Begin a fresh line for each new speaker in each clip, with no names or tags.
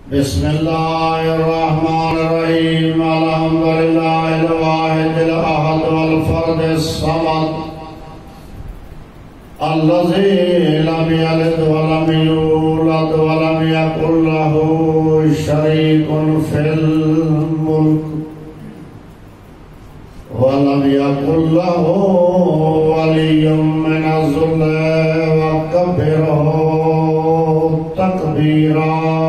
بسم الله الرحمن الرحيم الحمد لله الواحد الأحد والفرد الصمد الذي لم يلد ولم يولد ولم يكن له شريك في الملك ولم يكن له ولي من الذل وكبره تكبيرا.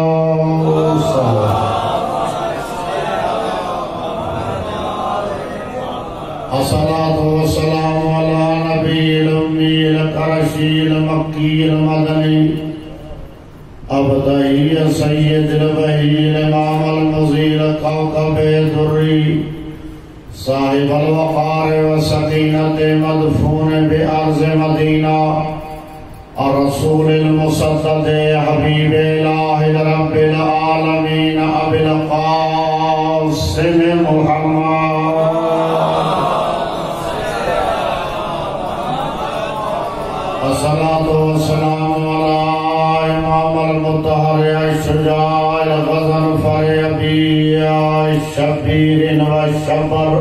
الصلاة والسلام على نبي الأمي القرشي المكي المدني أبدعي سيد البهي الإمام المزيل الكوكب الدري صاحب الوقار والسكينة مدفون بأرض مدينة الرسول المصدد حبيب الله رب العالمين أبي القاسم محمد الصلاة والسلام على إمام المطهر الشجاع الغضنفر أبي الشبير والشبر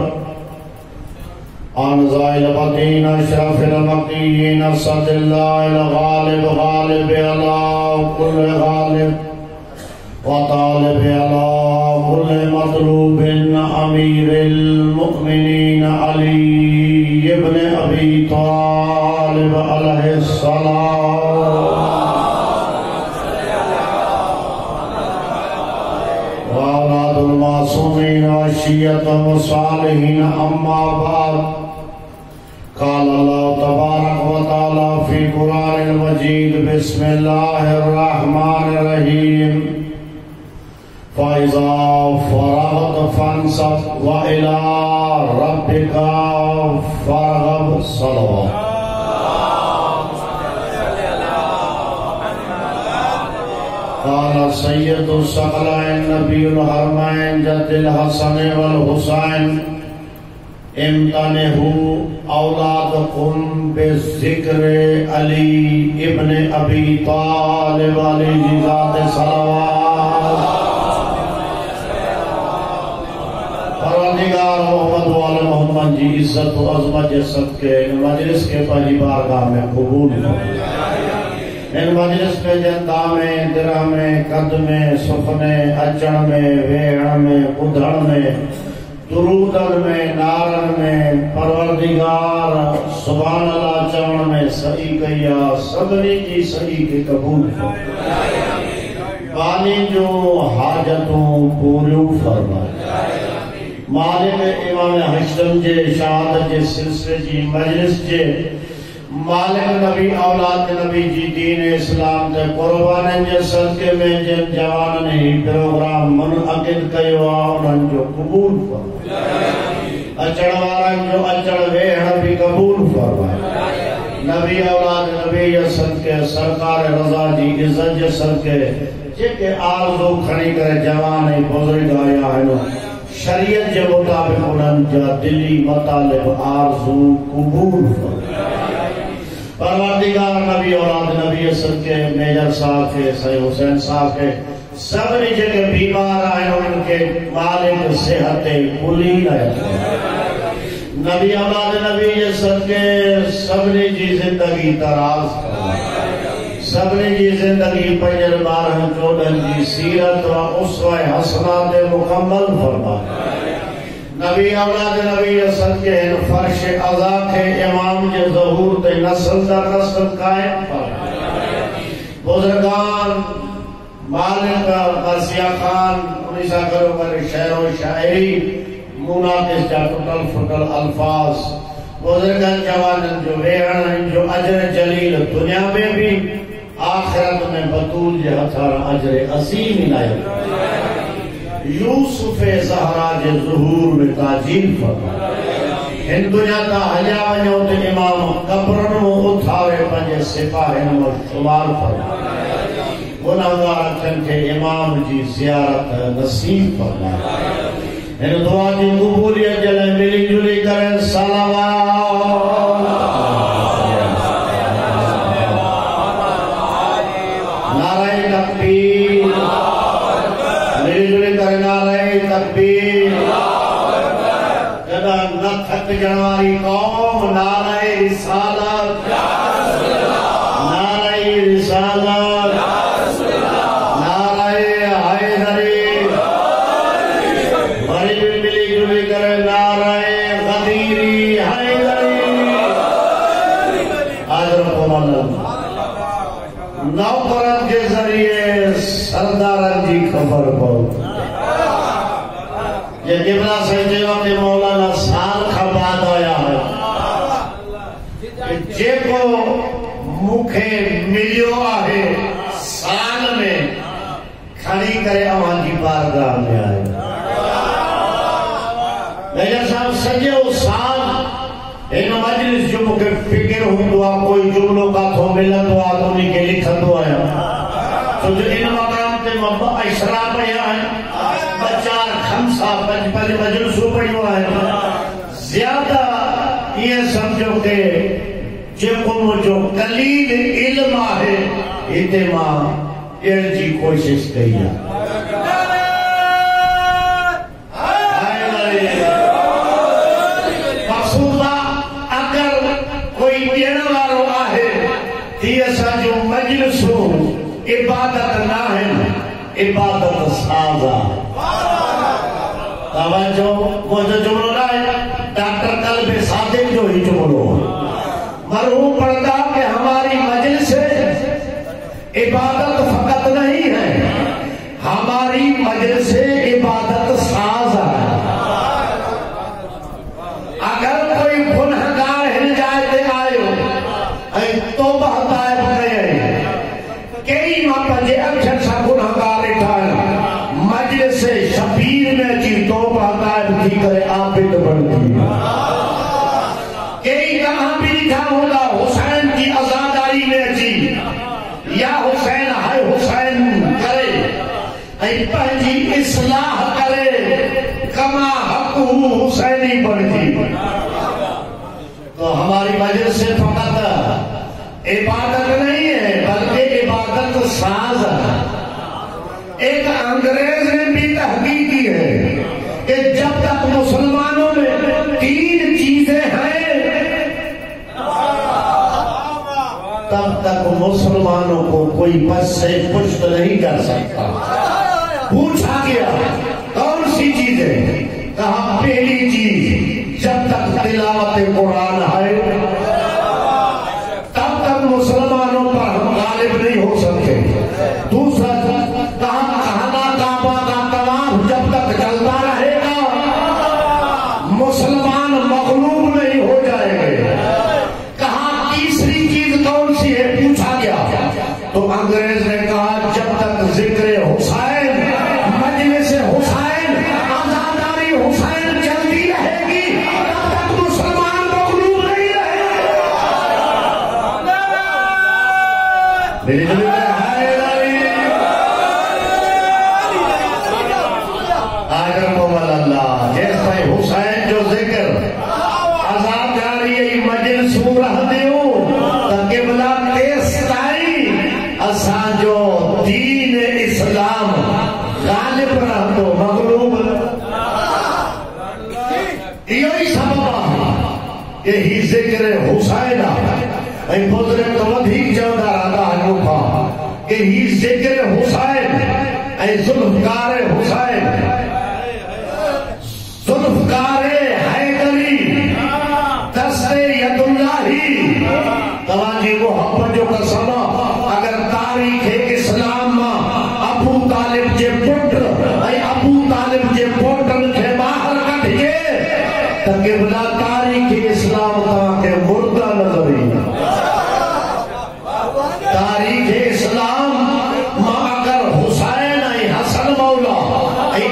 أنزا البدين أشرف المقيين صد الله الغالب غالب على كل غالب وطالب على كل مطلوب أمير المؤمنين علي بن أبي طالب عليه السلام وأولاد المعصومين والشيعة والصالحين. أما بعد، قال الله تبارك وتعالى في القرآن المجيد: بسم الله الرحمن الرحيم. فإذا فرغت فانصب وإلى ربك فارغب. صلوات. قال سيد الثقلين نبي الحرمين جد الحسن والحسين: امتنعوا اولادکم بذکر علی ابن ابی طالب علیہ ذات صلوات. پروردگار محمد وآل محمد جی عزت و عظمت جسد کے مجلس کے پہلی بارگاہ میں قبول ہو. ان مجلس میں جندا میں درہ میں قد میں سفنے اچڑ میں ویڑ میں ادھڑ میں درودن میں نارن میں پروردگار سبحان اللہ چون میں صحیح کیا سبنی کی صحیح کے قبول ہو. بانی جو حاجتوں پوریوں فرمائے. مالک امام حشم جے شہادت جے سلسلے جی مجلس جے مالک نبی اولاد نبی جی دین اسلام دے قربانن جے صدقے میں جن جوانن ہی پروگرام منعقد کیو انہن جو قبول فرمائے. اچڑ وارن جو اچڑ ویڑ بھی قبول فرمائے. نبی اولاد نبی صدقے سرکار رضا جی عزت جے صدقے جے آرزو کھڑی کرے جوان ہی بزرگ آیا ہے شریعت جے مطابق انہن جا دلی مطالب آرزو قبول فرمائے. پروردگار نبی اولاد نبی صدقے میجر صاحب کے سید حسین صاحب کے سبنی جگہ بیمار آئے ان کے مالک صحت کلی رہے. نبی اولاد نبی صدقے سبنی جی زندگی تراز فرمائے. سبنی جی زندگی پنجر بارہن چودن جی سیرت و اسوہ حسنات مکمل فرمائے. نبی اولاد نبی صدقے فرش عزا کے امام کے ظہور تے نسل در نسل قائم فرمائے. بزرگان مالک مرسیہ خان انیسا کرو کر شعر و شاعری مناقص جا ٹوٹل فٹل الفاظ بزرگان جوانن جو ویڑن جو اجر جلیل دنیا میں بھی آخرت میں بطول جے ہتھارا اجر عظیم عنایت. یوسف زہرا جے ظہور میں تاجیل فرمائے. ہن دنیا تا حجا ونجو تے امام قبرن و اتھارے پنجے سپاہن و شمار فرمائے. گناہگار اکھن کے امام جی زیارت نصیب فرمائے. ہن دعا جی قبولیت جلے ملی جلی کریں. صلوات. نعرہ تکبیر. جنواری قوم نعرہ رسالت نعرہ رسالت نعرہ حیدری بڑی بھی ملی جلی کرے نعرہ غدیری حیدری حضرت مولانا نوکرن کے ذریعے سردارن جی خبر پہنچ یہ قبلہ سجدہ کے مولانا سال خباد آیا ہے جے کو مکھے ملیو آئے سال میں کھڑی کرے آمان کی بارگاہ میں آئے میجر صاحب سجے وہ سال ان مجلس جو مکھے فکر ہوں دعا کوئی جملوں کا تھو ملت دعا تو نہیں کے لکھت دعا ہے تو جو ان مقام تے اشراف آیا ہے بچار خمسہ پنج مجلسوں پڑی ہوا ہے زیادہ یہ سمجھو کہ جب جو قلیل علم ہے اتماع ایر جی کوشش کئی ہے مقصودہ اگر کوئی دینا وارو آئے تیسا جو مجلسوں عبادت نہ ہے عبادت سازہ توجہ مجھے جملو نہ ہے ڈاکٹر قلب صادق جو ہی جملو مرحوم پڑھتا کہ ہماری مجلس عبادت فقط نہیں ہے ہماری مجلس عبادت ساز ہے اگر کوئی گنہگار ہل جائے دے آئے توبہ طائب گئے کئی ماں پنجے اکشن سا گنہگار اٹھائے مجلس شبیر میں چی توبہ طائب کی کرے آبد بڑھتی کئی کہاں بھی لکھا ہوگا حسین کی ازاداری میں چی یا حسین ہے حسین کرے اے پہنجی اصلاح کرے کما حق حسینی بڑھتی تو ہماری مجلس سے فقط عبادت نہیں ہے بلکہ عبادت ساز ہے ایک انگریز نے بھی تحقیق کی ہے کہ جب تک مسلمانوں میں تین چیزیں ہیں تب تک مسلمانوں کو کوئی بس سے پشت نہیں کر سکتا پوچھا گیا کون سی چیزیں کہا پہلی چیز جب تک تلاوت قرآن ہے تب تک مسلمانوں پر ہم غالب نہیں ہو سکتے دوسرا کہا کہانا کعبہ کا طواف جب تک چلتا رہے گا مسلمان مغلوب نہیں ہو جائیں گے کہا تیسری چیز کون سی ہے پوچھا گیا تو انگریز نے کہا جب تک ذکر حسین مجلس حسین آزاداری حسین چلتی رہے گی تب تک مسلمان مغلوب نہیں رہے میری اللہ جیسا حسین جو ذکر آزاداری مجلس رہ دیو تاکہ بلا تیستائی اساں جو دین اسلام غالب رہ تو مغلوب یہی سبب یہی ذکر حسین اے بزرگ تو ودھیک چودہ رہتا ہے مکھا کہ ہی ذکر حسین اے ذوالفقار حسین ذوالفقار حیدری دست ید اللہی تواجی محبت جو قسمہ اگر تاریخ اسلام ابو طالب جے پٹر اے ابو طالب جے پٹر کے باہر کٹ کے تاکہ بلا تاریخ اسلام تاکہ مردہ نظری تاریخ اسلام اگر حسین اے حسن مولا اے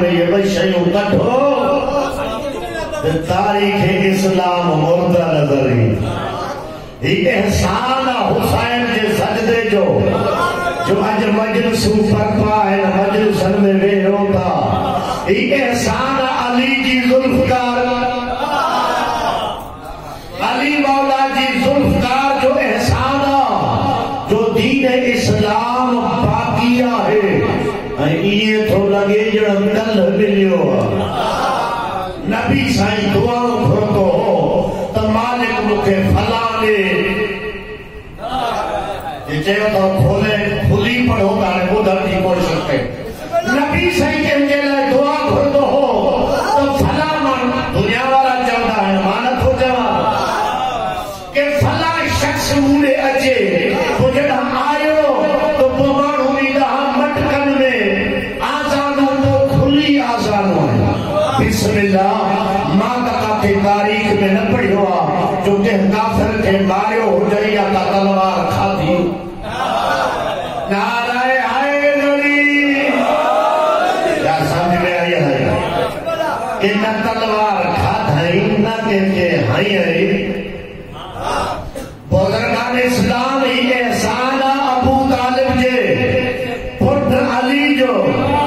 میں یہ بشیوں کٹھو تاریخ اسلام مردہ نظر ہی یہ احسان حسین کے سجدے جو اج مجلس پرپا ہے مجلس میں وے ہوتا یہ احسان علی جی ذوالفقار علی مولا جی ذوالفقار جو احسان جو دین اسلام باقیہ ہے یہ تو لگے جو کل ملیو نبی سائیں دعاؤں کھرتو ہو تو مالک مکھے فلانے یہ چاہے تو کھولے کھلی پڑھو گانے کو در کی کوئی سکتے نبی سائیں کے انجلے دعا کھرتو ہو تو فلامان دنیا والا چاہتا ہے مانت ہو جاوا کہ فلاں شخص مولے اچے تو جڑا آئیو تو بمان امیدہ مٹکن میں آزانوں تو کھلی آزانوں ہے بسم اللہ ماں کا تاریخ میں نہ پڑھی ہوا جو کہ کافر کے مارے ہو جائے یا کا تلوار کھا دی نعرہ حیدری کیا سمجھ میں آئی ہے کہ نہ تلوار کھا دھائی نہ کہ ہائی ہے بزرگان اسلام ہی احسان ابو طالب جے پٹ علی جو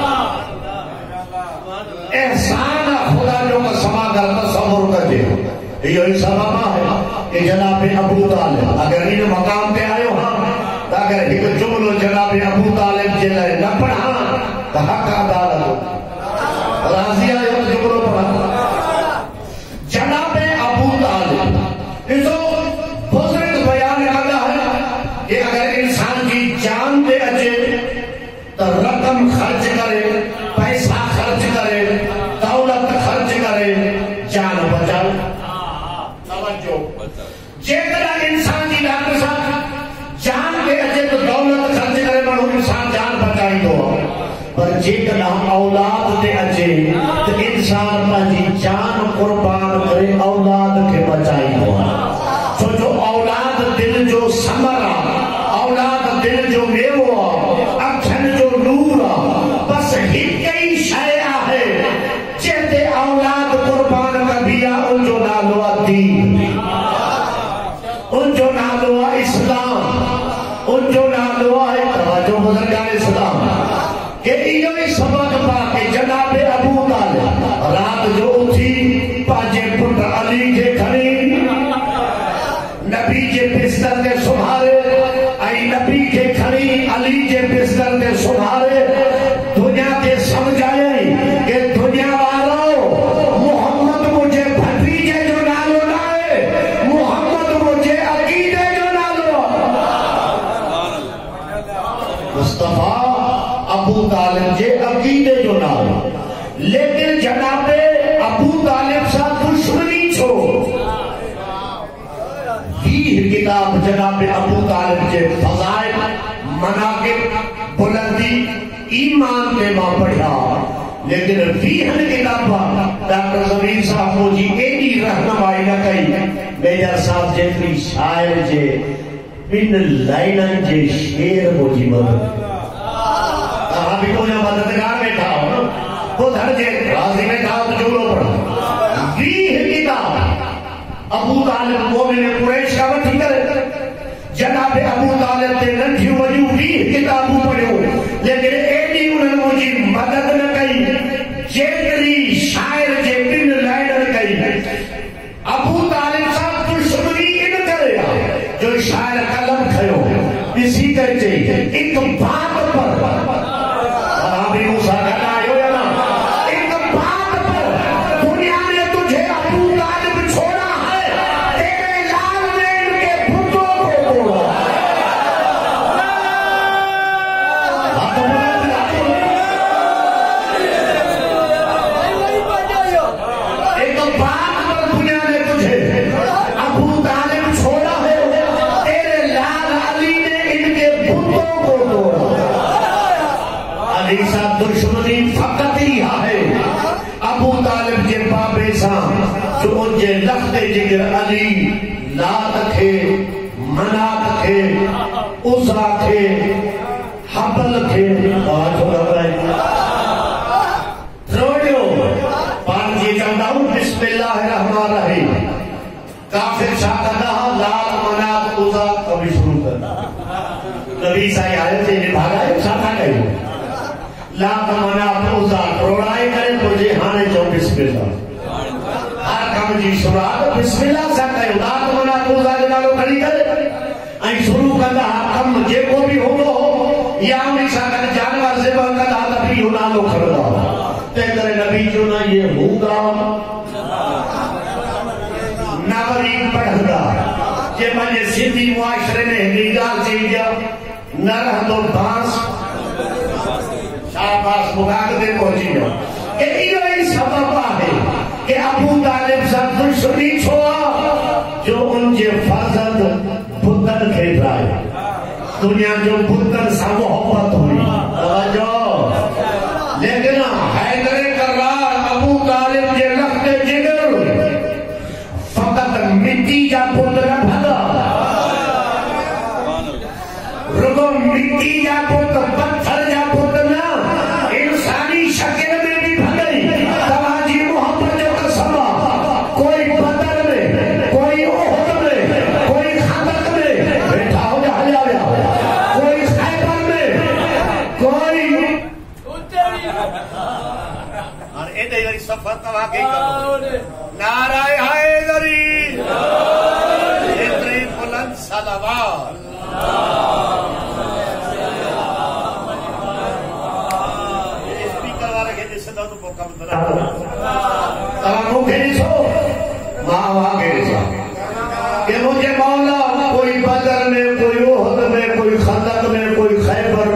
احسان خدا جو سما کر تصور کر دے یہ سبب ہے کہ جناب ابو طالب اگر ان مقام پہ آئے ہو اگر ایک جملو جناب ابو طالب جلائے نہ پڑھا تو حق عدالت ہو راضی آئے ہو جملو پڑھا جناب ابو طالب اسو بزرگ بیان کرتا ہے کہ اگر انسان کی جان دے اچھے تو رقم خرچ کرے پیسہ خرچ کرے دولت خرچ کرے جان بچاؤ توجہ جیتنا انسان کی ڈاکٹر صاحب جان کے اچھے تو دولت خرچ کرے بڑھو انسان جان بچائی دو پر جیتنا اولاد دے اچھے تو انسان پانچی جان قربان کرے اولاد کے بچائی دو جو اولاد دل جو سمرا اولاد دل جو میوہ اکھن جو نورا بس ہی کئی شائعہ ہے چہتے اولاد قربان کا بیا ان جو نالوا دین ان جو نالوا اسلام ان جو نالوا ہے توجہ بزرگان اسلام کہ یہ سبق پا کے جناب ابو طالب رات جو اٹھی پاجے پٹ علی کے کھڑی نبی کے بستر کے سنبھالے ائی نبی کے کھڑی علی کے بستر کے سنبھالے دنیا کے سمجھائے کہ دنیا والوں محمد مجھے بھتیجے جو نالو لائے محمد مجھے عقیدے جو نالو مصطفیٰ ابو طالب جے عقیدے جو نالو لیکن جناب ابو طالب سا دشمنی چھو کتاب جناب ابو طالب کے فضائل مناقب بلندی ایمان کے ماں پڑھا لیکن فیہن کتاب ڈاکٹر زمین صاحب مجھے ایڈی رہنمائی نہ کئی میجر صاحب جیتری شاعر جے بن لائنن جے شیر مجھے مدد کہاں بھی کوئی مددگار بیٹھا ہو وہ دھر جے راضی میں کہا تو جو لو پڑھا فیہن کتاب ابو طالب مومن قریش کا وٹھی کرے جناب ابو طالب تے ننٹھی وجو بھی کتابوں پڑھو لیکن ایڈی انہوں مجھے مدد نہ کئی جیتری شاعر جے بن لائنر کئی ابو طالب صاحب دشمنی ان کرے جو شاعر قلم کھڑو اسی کہتے ایک بات پر آبی موسیٰ کہنا ہے یا نا ایک بات پر دنیا نے تجھے ابو طالب چھوڑا تیرے لال نے ان کے بھتوں کو توڑا ایک بات پر دنیا نے تجھے ابو طالب چھوڑا ہے تیرے لال علی نے ان کے بھتوں کو توڑا علی صاحب دشمنی فقط ہی ہے ابو طالب کے بابے صاحب جو ان کے لخت جگر علی لات تھے منات تھے عزا تھے حبل تھے آج ہو رہا ہے بسم اللہ الرحمن الرحیم کافر شاہ کہا لات منات عزا کبھی شروع کرنا نبی سائی آئے تھے انہیں بھاگا ہے ساتھا کہیں لات منات عزا روڑائی کرے تو جہانے جو بسم اللہ ہر کام جی شراب بسم اللہ سا کہیں لات منات عزا جنالو کھڑی کرے این شروع کرنا کم جے کو بھی ہو یا ہمیں سا کر جانور سے بہن کا تبھی ہنالو کھڑا تے کرے نبی جو نہ یہ ہوگا ناوری پڑھ گا کہ مجھے سندھی معاشرے میں ہمیگار سے گیا نہ رہ تو بانس شاہباز مغاق دے پہنچی گیا کہ یہ سبب ہے کہ ابو طالب سا دشمنی چھوڑا جو ان کے فرزند بھتن کھیل رہا ہے دنیا جو بھتن سا محبت ہوئی توجہ لیکن حیدر کرار ابو طالب کے لخت جگر فقط مٹی جا پتر بھگا رگو مٹی جا پتر پتھر جا پتر نا انسانی شکل میں بھی بھگئی تواجی محبت جو قسمہ کوئی بدر میں کوئی احد میں کوئی خندق میں بیٹھا ہو جا لیا کوئی خیبر میں کوئی اور اے دیوری صفحہ تواقعی کرو نعرہ حیدری اتری بلند صلوات اسپیکر والا کہتے صدا تو پوکا بندرہ تماموں کہنی سو ماں وہاں کہنی سو کہ مجھے مولا کوئی بدر میں کوئی احد میں کوئی خندق میں کوئی خیبر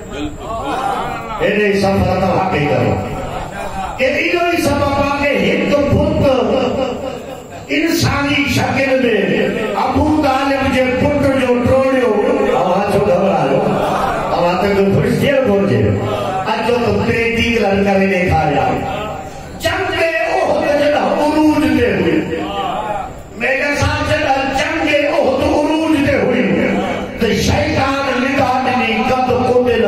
انہیں صفحہ تواقعی کرو کہ انہی سبب آگے ہند پت انسانی شکل میں ابو طالب جے پت جو ٹروڑیو آواز جو گھبرا لو آواز تک تھوڑی دیر پہنچے اچھو تو پیٹی لڑکا بھی دیکھا جائے جنگ احد جڑا عروج دے ہوئی میرے ساتھ جڑا جنگ احد عروج دے ہوئی تو شیطان نگاہنی قد قتل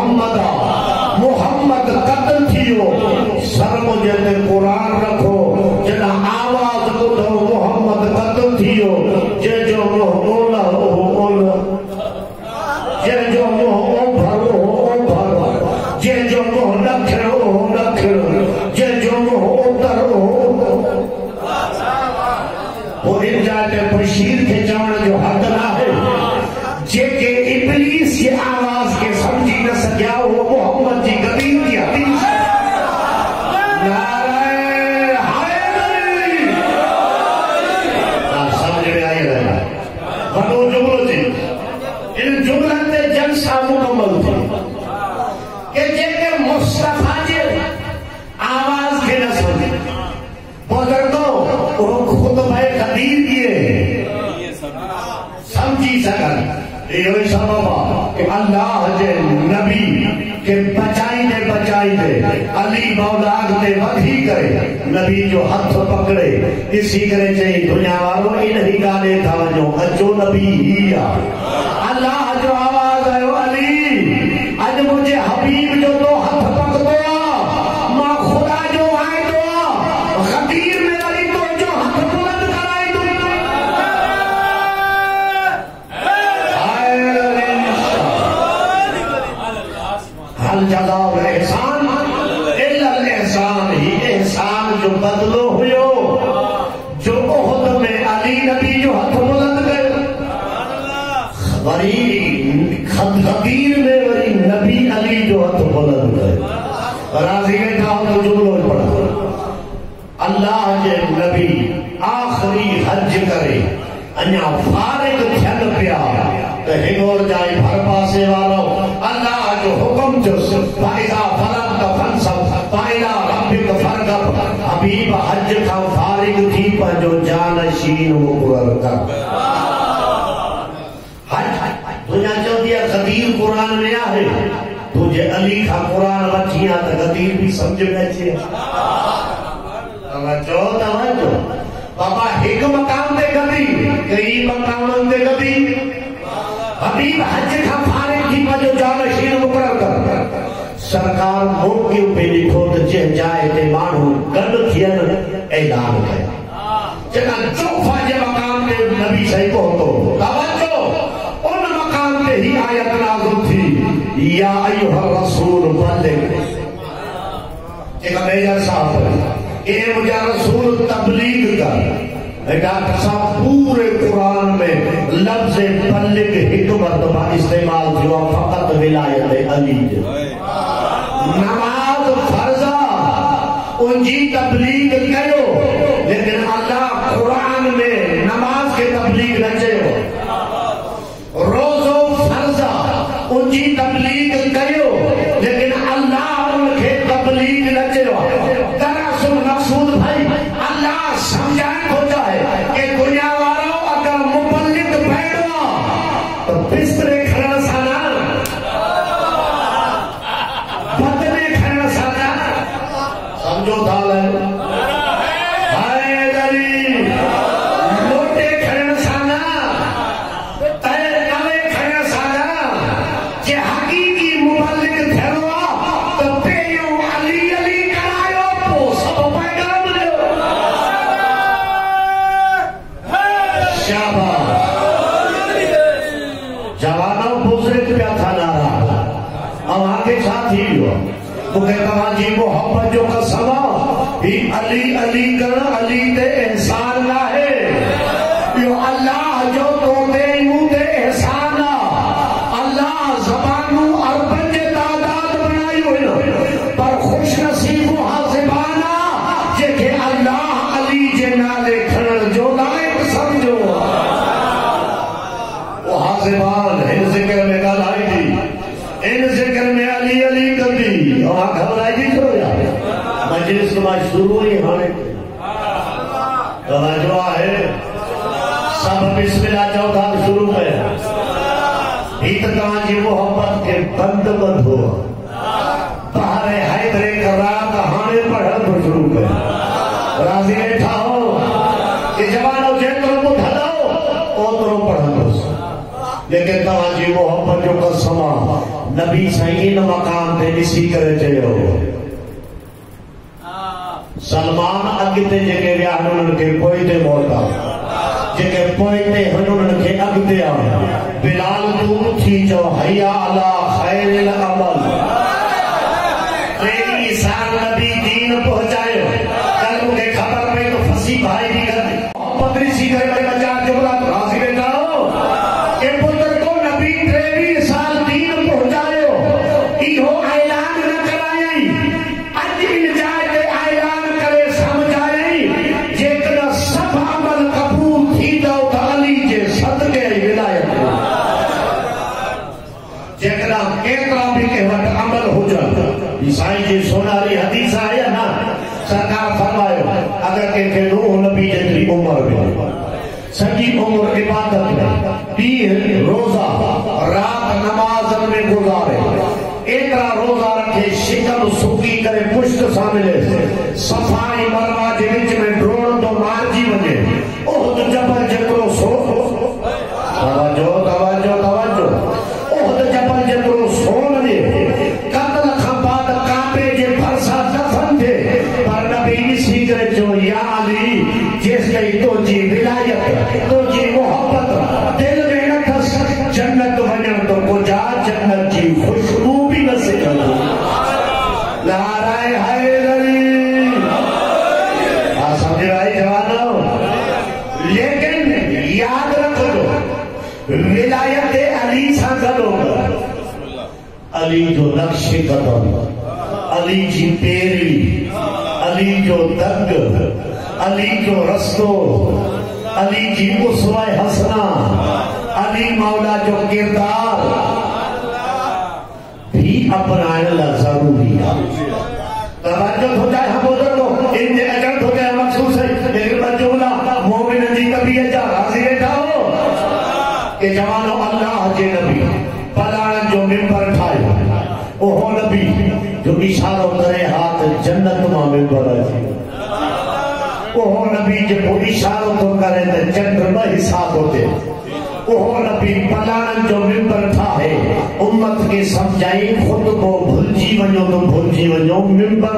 محمد قتل تھیو سر مجھے قرآن رکھو جنا آواز کو دو محمد قتل تھیو جے جو اولا اولا جے جو بھرو بھرو جے جو نکھرو جے جو اترو وہ انجاز بشیر کے جان جو حد نہ ہے جے کہ ابلیس کی آواز کے سمجھی نہ سکیا وہ محمد جی قدیم کی حدیث یہ سبب کہ اللہ جے نبی کہ بچائی دے علی مولاک دے ودھی کرے نبی جو ہاتھ پکڑے اسی کرے چاہیے دنیا والوں انہی گالے تھا جو اچو نبی ہی اللہ جو آواز ہے علی اج مجھے حبیب جو تو ہاتھ پک دو ماں خدا جو آئے دو غدیر میں علی تو جو ہاتھ بلند کرائی دو حل جزاء الاحسان الا الاحسان ہی احسان جو بدلو ہوئیو جو احد میں علی نبی جو ہاتھ بلند کر غدیر میں وری نبی علی جو ہاتھ بلند کر راضی میں کہا تو جملوں پڑھا اللہ کے نبی آخری حج کرے انیا فارغ تھن پیا تو ہنگور جائے بھر پاسے والو اللہ جو حکم جو فائدہ فرق کا فنسب فائدہ ربک فرقب حبیب حج کا فارغ تھی پر جو جانشین مقرر کر دنیا چل دیا غدیر قرآن میں آئے تجھے علی کا قرآن رکھیاں تو غدیر بھی سمجھ میں چھے توجہ بابا ایک مقام دے غدیر کئی مقام دے غدیر حبیب حج کا فارغ تھی پر جو جانشین مقرر کر سرکار موقع پہ لکھو تو جہ جائے تے مانو گل تھین اعلان اے مجھا رسول تبلیغ کر ڈاکٹر صاحب پورے قرآن میں لفظ بلغ ایک مرتبہ استعمال کیا فقط ولایت علی نماز فرضہ ان کی تبلیغ کرو لیکن اللہ قرآن میں نماز کے تبلیغ نہ کرو روزو فرضہ ان کی تبلیغ کرو لیکن اللہ ان کے تبلیغ نہ کرو دراصل مقصود بھائی اللہ سمجھائیں ہوتا ہے کہ دنیا والوں اگر مبلغ بیٹھوا تو بسترے کھڑا سانا بدنے کھڑا سانا سمجھو تھا جی محبت جو قسمہ بھی علی علی کرنا علی تے احسان نہ ہے یہ اللہ جو تو دے یوں تے احسان اللہ زبانوں عربن کے تعداد بنائی ہوئی پر خوش نصیب و حاضبانا جے کہ اللہ علی جے نالے کھڑن جو لائق سمجھو وہ حاضبان ان ذکر میں گل آئی تھی ان ذکر میں علی علی کر دی اور گھبرائی دی کرو یا مجلس نماز شروع ہوئی ہمیں توجہ ہے سب بسم اللہ چوتھا شروع ہے بھیتر کہاں جی محبت کے بند بند ہوا بہر حیدر کرات ہانے پڑھن تو شروع ہے راضی بیٹھا ہو کہ جوانوں جیتروں کو دھلاؤ اوتروں پڑھن تو لیکن کہاں جی محبت جو قسمہ نبی سائین مقام تے اسی کرے چاہیے ہو سلمان اگتے جگہ ویا ہنون کے کوئی تے موتا جگہ کوئی تے ہنون کے اگتے آیا بلال دور تھی جو حیاء اللہ خیر العمل تیری سال نبی دین پہنچائے کلوں کے خبر میں تو فسی بھائی بھی کر دی پتری سی گئے میں بچار جو بلا راضی بیٹا ہو کہ پتر کو نبی تیری سال دین پہنچائے ہو اعلان نہ کرائیں اج ان جائے اعلان کرے سمجھائیں جیکنا سب عمل قبول تھی دو علی جے صدقے ولایت جیکنا ایترا بھی کہ وقت عمل ہو جائے عیسائی جی سوناری حدیث آیا نا سرکار فرمائے اگر کہ نوح نبی جتری عمر میں سجی عمر عبادت میں دین روزہ رات نماز میں گزارے ایترا روزہ رکھے شکل سکی کرے پشت سامنے سے صفائی مروا جے وچ میں ڈرون تو مار جی ونے احد جبل جترو سو توجہ توجہ توجہ احد جبل جترو سو ونے قتل کھپات کعبے جے پھرسا دفن تھے پر نبی اسی کرے جو یا علی جس کئی تو جی ولایت تو جی محبت دل میں نہ تھس جنت ونن تو کو جا جنت جی خوشبو بھی نہ سکل نعرہ حیدری سمجھ رہے جوانوں لیکن یاد رکھو ولایت علی سا کرو علی جو نقش قدم علی جی پیری علی جو دگ علی جو رستو علی جی اسوہ حسنہ علی مولا جو کردار بھی اپنائے اللہ ضروری ہے توجہ ہو جائے ہم ادھر لو ان جے اجنٹ ہو جائے مخصوص ہے لیکن بجولا مومن جی کبھی اجا راضی بیٹھا ہو کہ جوانو اللہ جے نبی پلان جو ممبر ٹھائے وہ نبی جو اشارہ کرے ہاتھ جنت ماں ممبر ہے وہ نبی جب اشارہ تو کرے تو چندر میں حساب ہوتے وہ نبی پلان جو ممبر تھا ہے امت کے سمجھائی خود کو بھلجی ونو تو بھلجی ونو ممبر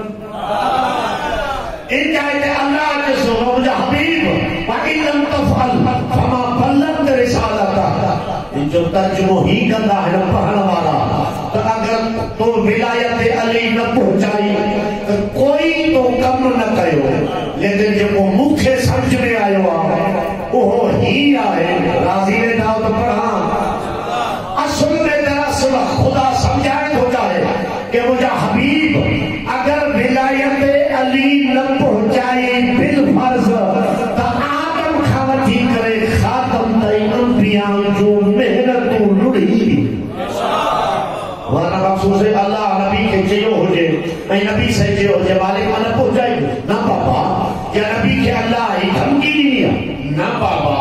ان جائے اللہ کے سو مجھے حبیب وَإِن لَمْ تَفْعَلْ فَمَا بَلَّغْتَ رِسَالَتَهُ جو ترجمہ ہی کرتا ہے نہ پڑھنے والا تو اگر تو ولایت علی نہ پہنچائی تو کوئی تو کم نہ لیکن جب وہ مکھے سمجھ میں آئے وہ ہی آئے راضی نے داؤ تو پڑھا اصل میں دراصل خدا سمجھائے ہو جائے کہ مجھے حبیب اگر ولایت علی نہ پہنچائی بالفرض تو آدم کھاوتی کرے خاتم تئی انبیاء جو محنتوں لڑی ورنہ مخصوص ہے اللہ نبی کے چیو ہو جائے میں نبی سے چیو ہو جائے مالک میں نہ پہنچ جائے نہ پاپا یا نبی کے اللہ ہی دھمکی نہیں ہے نہ پاپا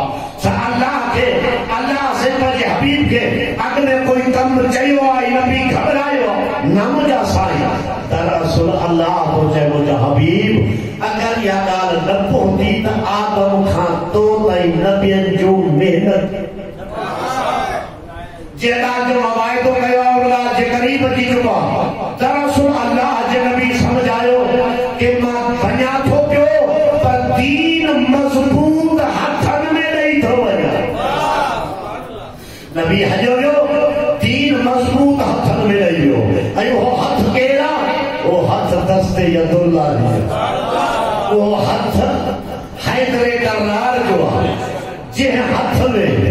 اللہ سے مجھے حبیب کے اگلے کوئی کم چاہیے آئی نبی گھبرائے نہ مجھے سائی دراصل اللہ ہو جائے مجھے حبیب اگر یہ گال نہ پہنچی تو آدم کھان تو تئی نبیان جو محنت جیدہ جو موائدوں کہا اللہ جے قریب جی چکا دراصل اللہ جے نبی سمجھ آئے کہ ماں بنیا تھو پیو پر دین مضبوط ہتھن میں نہیں تھو بنیا نبی حجو جو دین مضبوط ہتھن میں نہیں ہو ایو وہ ہتھ کیڑا وہ ہتھ دست ید اللہ نہیں وہ ہتھ حیدر کرنار جو ہے جے ہتھ میں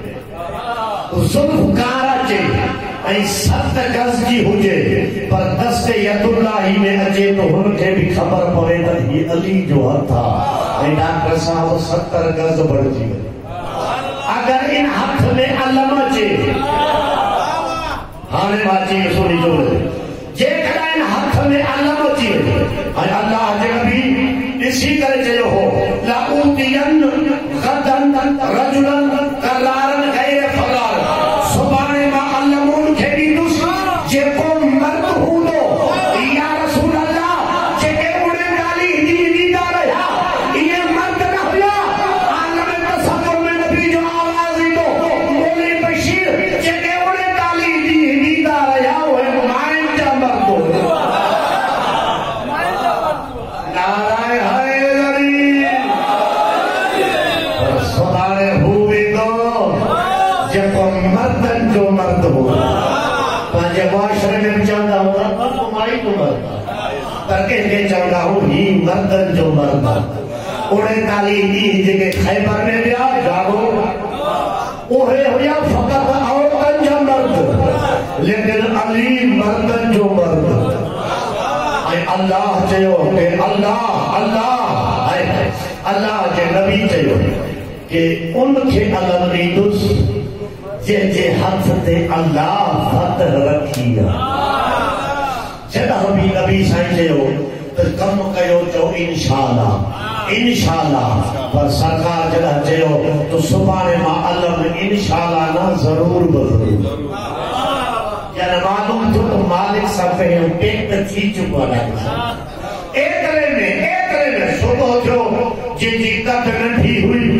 ظلم کارا چے ای ست گز جی ہوجے پر دست ید اللہ میں اچے تو ہن کے بھی خبر پڑے تا یہ علی جو تھا ای ڈاکٹر صاحب 70 گز بڑھ جی اگر ان ہاتھ میں علم اچے ہانے باچی سونی جو جے کڑا ان ہاتھ میں علم اچے ای اللہ جے نبی اسی کرے چے ہو لَأُوْتِيَنْ غَدًا رَجُلًا قَرَارًا غَيْرَ فرار سبحان ما علمون کھیڑی دوس جے کو مرد ہوں دو یا رسول اللہ جے کے اڑے ڈالی دی دا رہا یہ مرد نہ ہویا عالم تصور میں نبی جو آواز ہی دو مولی بشیر جے کے اڑے ڈالی دی دا رہا وہ مائن جا مرد ہو نعرہ حیدری سبحان ہوئی دو جے کو مردن جو مرد ہو پانچے معاشرے میں بچاندہ ہوگا پر تمہاری تو مرد ترکے کے چاندہ ہو ہی مردن جو مرد اڑے تالی دی جگہ خیبر میں بیا جاگو اوہے ہویا فقط عورتن جو مرد لیکن علی مردن جو مرد اے اللہ چاہو کہ اللہ کے نبی چاہو کہ ان کے علم نیدس جے جے حد تے اللہ فتح رکھیا جدہ بھی نبی سائن لے ہو تو کم کہو جو انشاءاللہ پر سرکار جدہ جے ہو تو سبحان ما علم انشاءاللہ نا ضرور بضرور یعنی معلوم تو مالک صفحے ہم پیک تھی چکا رہا ایترے میں صبح جو جی قد نٹھی ہوئی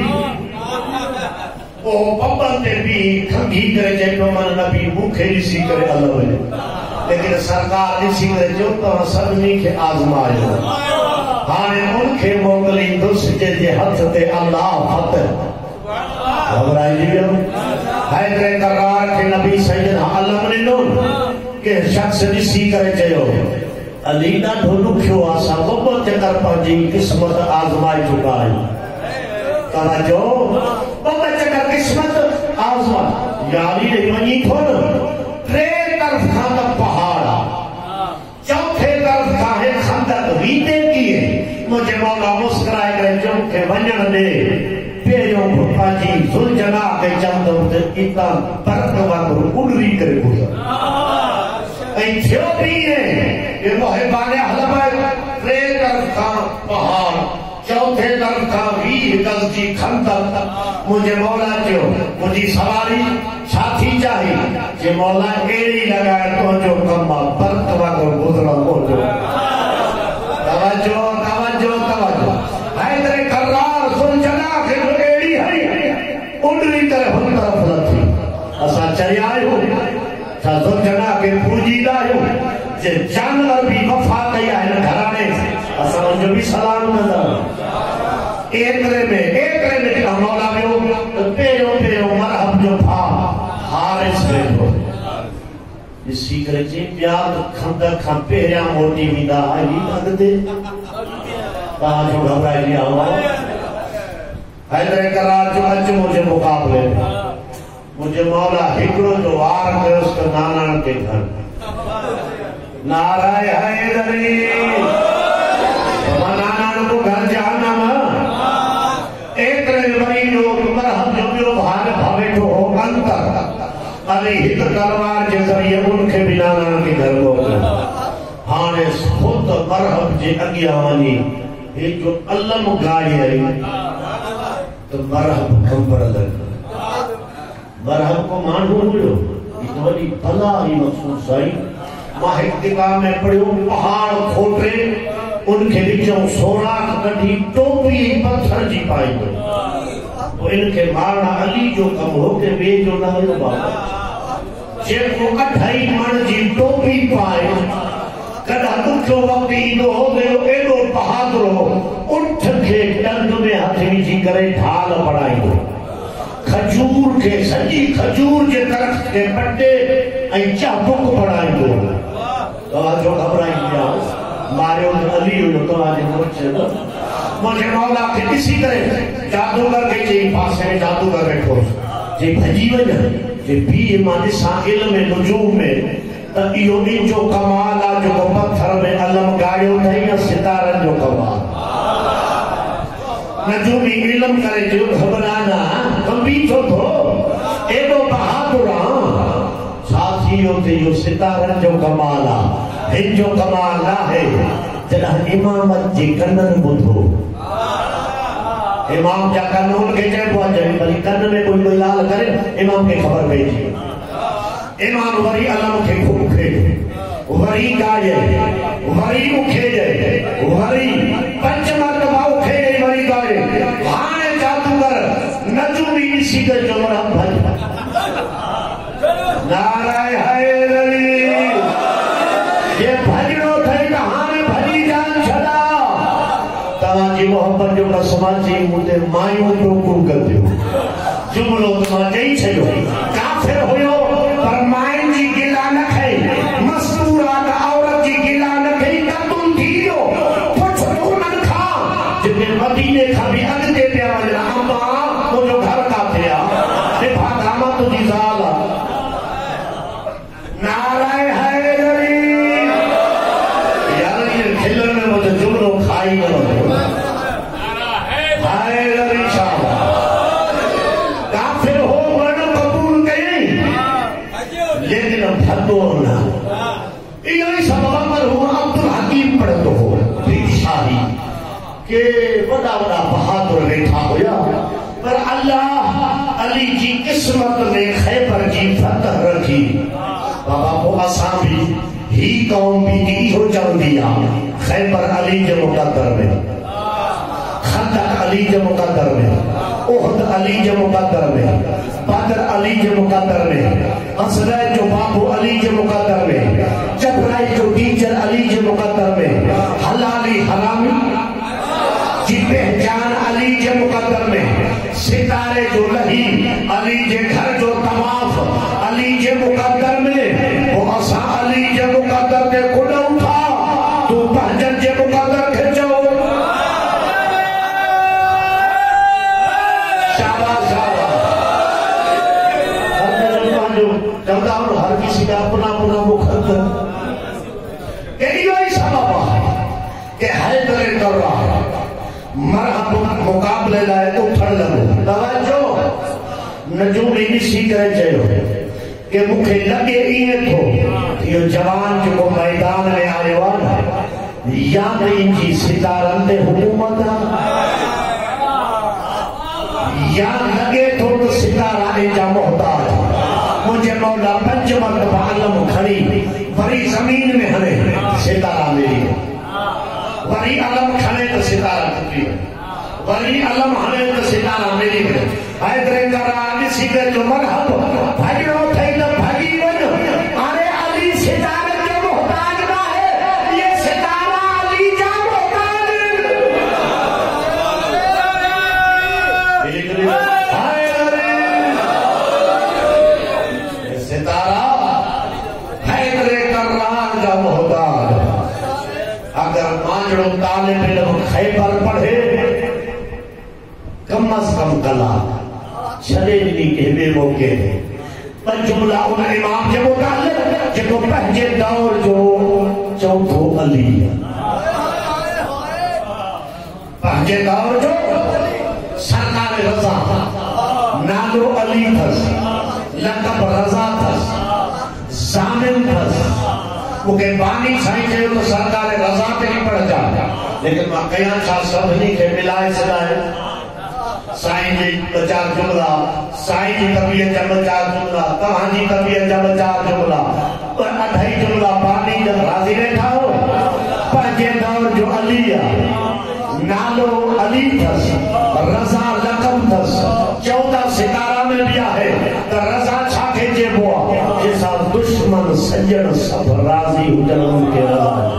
وہ پپن تے بھی کھنگی کرے جائے تو من نبی مکھے اسی کرے اللہ ہے لیکن سرکار اسی کرے جو تو سبنی کے آزمائے ہانے ان کے موکلی دوس جے ہتھ تے اللہ فتح گھبرائی لیے حیدر قرار کے نبی سیدنا علم نے نون کہ شخص اسی کرے جائے علی نہ ڈھولو کیوں آسا ببت کر پانچی قسمت آزمائی چکا ہے توجہ ببت کر قسمت آزمائی یعنی نے منی تھوڑا ترے طرف کھانا پہاڑا چوتھے طرف کھاہے خندق ریتے کیے مجھے مولا مسکرائے گئے جو کہ ونجن دے پیروں کو پانچی زلجنا کے چندوں سے اتنا برد وقت اڑری کرے گزر ایتھیوپی ہے یہ محبان حلبہ ترے طرف کا پہاڑ چوتھے طرف کا 20 گز کی خندق مجھے مولا جو مجھے سواری ساتھی چاہیے کہ مولا ایڑی لگائے تو جو کمہ برد وقت گزرا ہو جو توجہ حیدر قرار زلجنا کے جو ایڑی ہے اڑری کرے ہن طرف لتھی اسا چلی آئے ہو زل جنا کے پوجی دائیو جے جانور بھی وفا کیا ہے گھرانے اسان جو بھی سلام نظر ایکرے میں کہ مولا میں ہو پیرو مرحب جو تھا حارس میں ہو اسی کرے چی پیاد کھندر کھن پیریا موٹی بھی دا آئی لگ دے کہاں جو گھبرائی لیا ہوا حیدر کرار جو اج مجھے مقابلے مجھے مولا ہکڑو جو وار کے اس کا نانان کے گھر نعرہ حیدری نانان کو گھر جانا ایک بڑی جو مرحب جو بیو بھار بھاویٹو ہو انتر علی ہت تلوار کے ذریعے ان کے بھی نانان کے گھر کو ہانے خود مرحب جے اگیانی یہ جو علم گاڑی ہے تو مرحب کمبر لگ مرحب کو مانو ہوئے اتنی بلا ہی مخصوص آئی ماہ اکتقاء میں پڑھو پہاڑ کھوٹے ان کے بچوں سوراخ کٹھی ٹوپی پتھر جی پائی گئی تو ان کے مارنا علی جو کم ہو کے بے جو نہ ہو بابا جن کو اٹھائی من جی ٹوپی پائے کدھا دکھو وقتی دو ہو گئے ایڈو بہادر ہو اٹھ کے ڈنگ میں ہتھوی جی کرے ڈھال پڑائی ہو کھجور کے سجی کھجور کے درخت کے پٹے ای چابک پڑائی ہو تو جو گھبرائی دیا مارے ان علی ہو تو آج مرچے دو مجھے مولا کے کسی طرح جادوگر کے جی پاسے میں جادوگر بیٹھو جی بھجی وجہ جی بھی ایمانی ساحل میں نجوم میں تقیو ان جو کمال آ جو پتھر میں علم گاڑیوں نہیں یا ستارن جو کمال نجومی علم کرے جو گھبرانا کمبی تو دو ایڈو بہادران ساتھی ہوتے جو ستارن جو کمال آ ہن جو کمال نہ ہے جنہ امامت جی کنن بدھو امام جا کنن کے جائے بہت جائے بلی کنن میں کوئی لال کرے امام کے خبر بھیجی امام وری علم کے کھوکھے وری گاڑے وری اکھے جائے وری پنچ مرتبہ اکھے جائے وری گاڑے بھانے جادوگر نجومی اسی کا جو مرحب بھج نعرہ حیدری یہ بھجنو تھے کہاں میں بھجی جان چھڑا تواجی محبت جو قسماجی مجھے مائیوں ٹوکو کر دیو جملو تماجی چھڑو کافر ہوئیو پر مائن جی گلا نہ کھائی مستورات عورت جی گلا نہ کھائی تم تھیو پچھ تو نہ کھا جنہیں مدینے کھا بھی اگتے پیا وجنا اما تو جو گھر کا پیا دفا داما تو جی زالا نعرہ حیدری یعنی یہ کھلن میں مجھے جملوں کھائی نہ حیدری شاہ کافر ہو ورنہ قبول گئی لیکن اب بھدو ہونا یہی سبب پر ہوا عبدالحکیم پڑھتو ہو شاہی کہ بڑا بڑا بہادر بیٹھا ہویا پر اللہ علی جی قسمت میں خیبر جی فتح رکھی بابا کو آسان بھی ہی قوم بھی دی ہو جان دیا خیبر علی جے مقدر میں خندق علی جے مقدر میں احد علی جے مقدر میں بدر علی جے مقدر میں اسرائے جو بابو علی جے مقدر میں چپرائی جو ٹیچر علی جے مقدر میں حلالی حرامی جی پہچان علی جے مقدر میں ستارے جو لہی علی جے گھر جو طواف علی جے مقدر میں وہ اسا علی جے مقدر کے کھڑا اٹھا تو بہجن جے مقدر کھچو شاباش ہر کسی کا اپنا اپنا مقدر کہ یہی سبب ہے کہ حیدر کرار مرحب مقابلے لائے اٹھڑ لگو توجہ نجومی اسی کرے چاہیے کہ مکھے لگے اینے تھو یہ جوان جو میدان میں آئے والا یا نہیں جی ستارن دے حکومت یا لگے تو ستارہ جا محتاج مجھے مولا پنچ مرتبہ علم کھڑی بری زمین میں ہنے ستارہ میری وری علم کھڑے تو ستارہ کھڑی وری علم ہنے تو ستارہ میری حیدر کرار اسی کے جو مرحب بھجنو تھے تو بھجی ونو آرے علی ستارہ کے محتاج نہ ہے یہ ستارہ علی جا محتاج ستارہ حیدر کرار جا محتاج اگر ماں جڑو طالب علم خیبر پڑھے کم از کم کلا چھلے نہیں کہ بے موقع ہے پر جملہ ان امام کے متعلق جب پہنچے دور جو چوتھو علی پہنچے دور جو سرکار رضا نالو علی تھس لقب رضا تھس زامن تھس مکہ بانی سائیں کے تو سرکار رضا پہ نہیں پڑھ جا لیکن واقعیان شاہ سب نہیں کہ ملائے سلائے سائیں جی بچار جملہ سائیں جی طبیعت جا بچار جملہ کہانی طبیعت جا بچار جملہ اور ادھائی جملہ بانی جب راضی بیٹھا ہو پہنچے دور جو علی نالو علی تھس رضا لقب تھس 14 ستارہ میں بیا ہے تو رضا چھاکے جے بوا جیسا دشمن سجن سب راضی ہو جنہوں کے رضا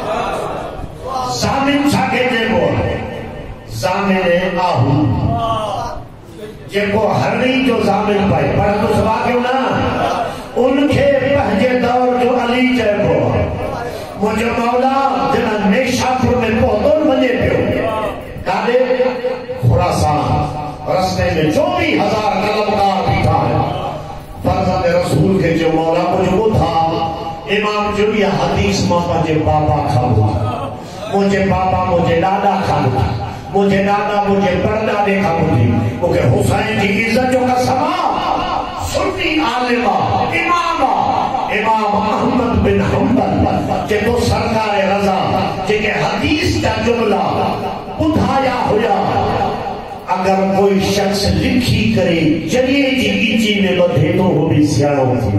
زامن چھاکے جے بوا زامن آہو جے کو ہر نہیں جو زامن پائے پر تو سوا کیوں نا ان کے پہنچے دور جو علی جے بوا مجھے مولا جنہ نیشاپور میں پہتون بنے پیو کالے خراسان رستے میں 24,000 قلمکار بیٹھا ہے فرزند رسول کے جو مولا مجھے وہ تھا امام جو یہ حدیث ماں مجھے باپا کھاؤ مجھے باپا مجھے دادا کھاؤ مجھے دادا مجھے پردادے کھاؤ کیونکہ حسین کی عزت جو کا سما سنی عالمہ امام احمد بن حنبل جے کو سرکار رضا جے کہ حدیث کا جملہ اٹھایا ہویا اگر کوئی شخص لکھی کرے چلیے جی گیچی میں بدھے تو وہ بھی سیاڑوں تھی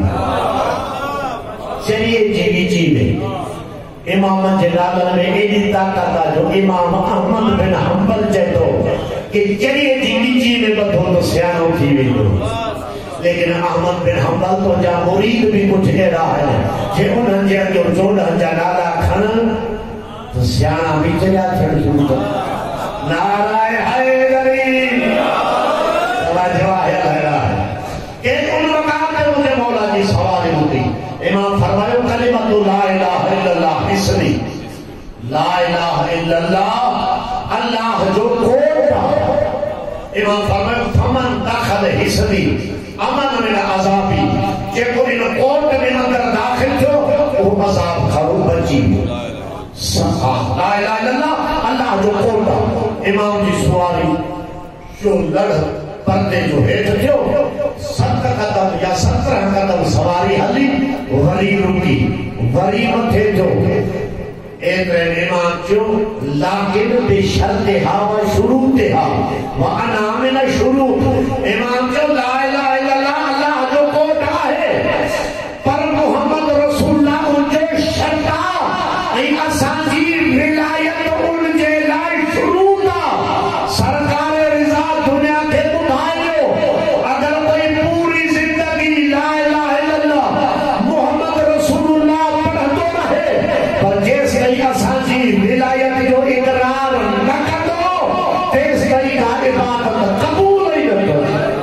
چلیے جی گیچی میں امام جلالہ میں ایڈی طاقت جو امام احمد بن حنبل جیتو کہ چلیے جی گیچی میں بدھو تو سیاڑوں تھی بھی لیکن احمد بن حنبل تو جا مرید بھی کچھ کہہ رہا ہے کہ انہوں نے جو جوڑا جلالا کھن تو سیاڑا بھی چلا چھڑ چھوڑتا نعرہ حیدری توجہ ہے کہ ان مقام میں مجھے مولا جی سوال ہوتی امام فرمائے کلمت لا الہ الا اللہ اسمی لا الہ الا اللہ اللہ جو کوٹا امام فرمائے فمن داخل حسنی امن من عذابی کہ کوئی ان کوٹ میں اندر داخل جو وہ عذاب کھڑو بچی لا الہ الا اللہ اللہ جو کوٹا امام جی سواری جو لڑ پردے جو ہیٹ جو 7 قدم یا 17 قدم سواری حلی وری رکی وری متھے جو ایدرین امام جو لیکن بے شرط و شروط وانا من شروط امام جو لا الہ الا اللہ اللہ جو کوٹا ہے پر محمد رسول اللہ ان جو شرطا ای اسانجی ولایت ان جے لائے شروطا سرکار رضا دنیا کے بھائیو اگر کوئی پوری زندگی لا الہ الا اللہ محمد رسول اللہ پڑھتو رہے پر جیس گئی اسانجی ولایت جو اقرار نہ کرو تیس گئی کا عبادت قبول نہیں کرو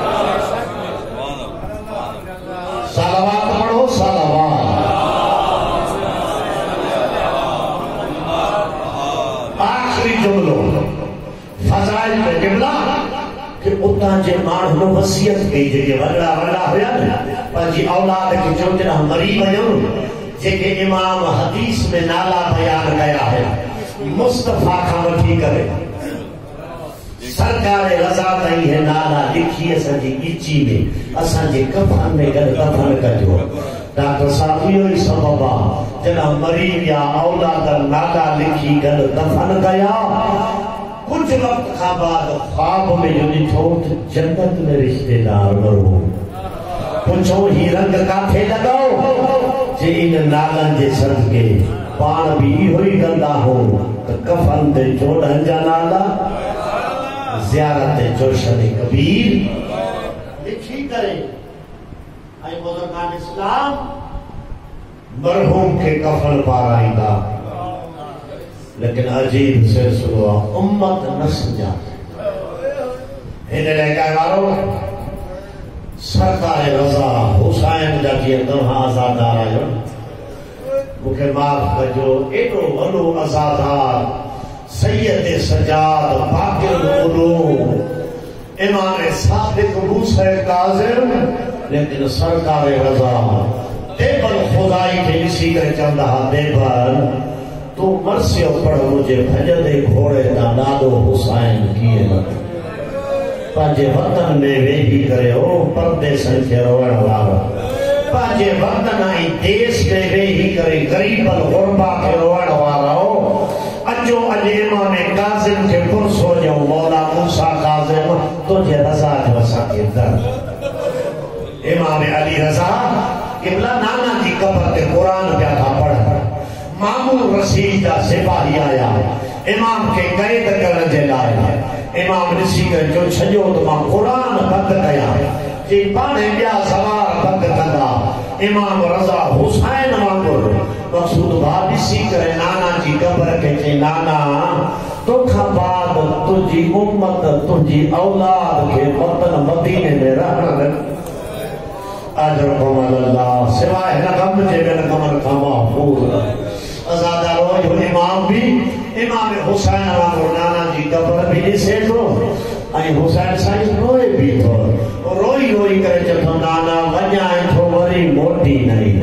صلوات پڑھو صلوات آخری جملوں فضائل میں قبلہ کہ اتنا جے مانو وصیت گئی جے کہ وگڑا ہویا پر جی اولاد کے جو جنہ مری بیوں جے کہ امام حدیث میں نالا بیان گیا ہے مصطفیٰ کا وٹھی کرے سرکار رضا تائی ہے نالا لکھی اساں جی گچی میں اساں جی کفن میں گل کفن کجو ڈاکٹر صاحب یہ سببا جنہ مریم یا اولاد نالا لکھی گل دفن گیا کچھ وقت کا بعد خواب میں جو ڈٹھو جنت میں رشتے دار مرو پوچھو ہی رنگ کاتھے لگاؤ جے ان نالن جے صدقے پان بھی ہوئی گندا ہو تو کفن تے جوڑن جا نالا زیارت جوشن کبیر لکھی کرے اے بزرگان اسلام مرحوم کے کفن پار آئی گا لیکن عجیب سلسلہ امت نسل جاتے انہیں لے کہا بارو سرکار رضا حسین جا کی دنہا آزاد آ رہا ہے مکھے معاف کجو ایڈو وڈو عزادار سید سجاد باقر العلوم امام صادق موسیٰ کاظم لیکن سرکار رضا دیبل خدائی کے اسی کر چندہ دیبل تو مرسی پڑھ مجھے بھجدے گھوڑے دا نادو حسین کیے لگے پانچے وطن میں ویہی کرے ہو پردے سنکھے روڑ وارا پانچے وطن آئی دیس میں ویہی کرے غریب الغربہ کے روڑ وارا ہو اجو اجے امام کاظم کے پرس ہو جو مولا موسیٰ کاظم تجھے رضا جو ساکے در امام علی رضا قبلہ نانا جی قبر کے قرآن پیا تھا پڑھ معمول رسید دا سپاہی آیا امام کے قید کرن جے لائے امام نسی کر جو چھجو تو ماں قرآن بند کیا جی پانے بیا سوار بند کدا امام رضا حسین مانگل مقصود بھا نسی کرے نانا جی قبر کے چھے نانا تو کھا بعد تجھی امت تجھی اولاد کے وطن مدینے میں رہنا دے اجرکم اللہ سوائے نقم جے میں نقم کا محفوظ ازادہ روح امام بھی امام حسین وانگو نانا جی قبر بھی نہیں سیٹھو آئی حسین سائنس روئے بھی تھو روئی روئی کرے چلتا نانا ونیاں تھو وری موٹی نہیں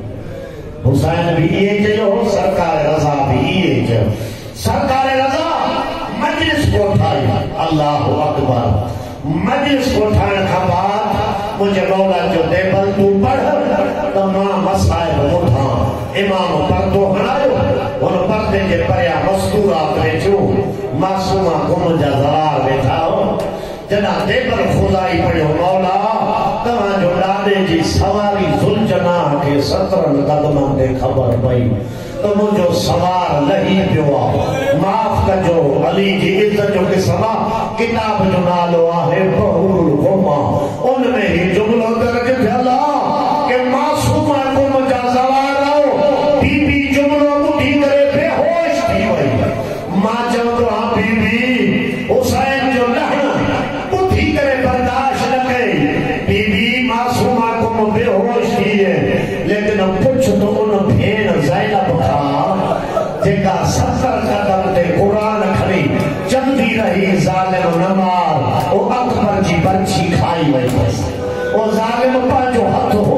حسین بھی یہ چلو سرکار رضا بھی یہ چلو سرکار رضا مجلس کو اٹھائی اللہ اکبر مجلس کو اٹھانے کا بعد مجھے مولا جو دیبل تو پڑھ تمام مسائب اٹھا امام پردو ہنائیو ان پردے کے پریا مستورات بیچو معصومہ کم جا ضرار بیٹھاؤ جنا دیبل خدائی پڑھو مولا تمہاں جو ڈاڈے جی سواری ذوالجناح کے 17 قدموں دے خبر پئی تو مجھو سوار لہی پیوا معاف کجو علی جی عزت جو کے سما کتاب جو نالو آہے بہور القوما ان میں ہی جملوں درج پھیلا کہ معصومہ کم جا ضرار آؤ بی بی جملوں مٹھی کرے بے ہوش تھی وئی ماں جاؤ تو ہاں بی بی حسین جو لہنا مٹھی کرے برداشت نہ گئی بی بی معصومہ کم بے ہوش تھی ہے لیکن پچھ تو ان بھین زینب کھا جگہ 70 قدم تے قرآن کھڑی چلتی رہی ظالم نمار او اکبر جی برچی کھائی وئی بس او ظالم پا جو ہاتھ ہو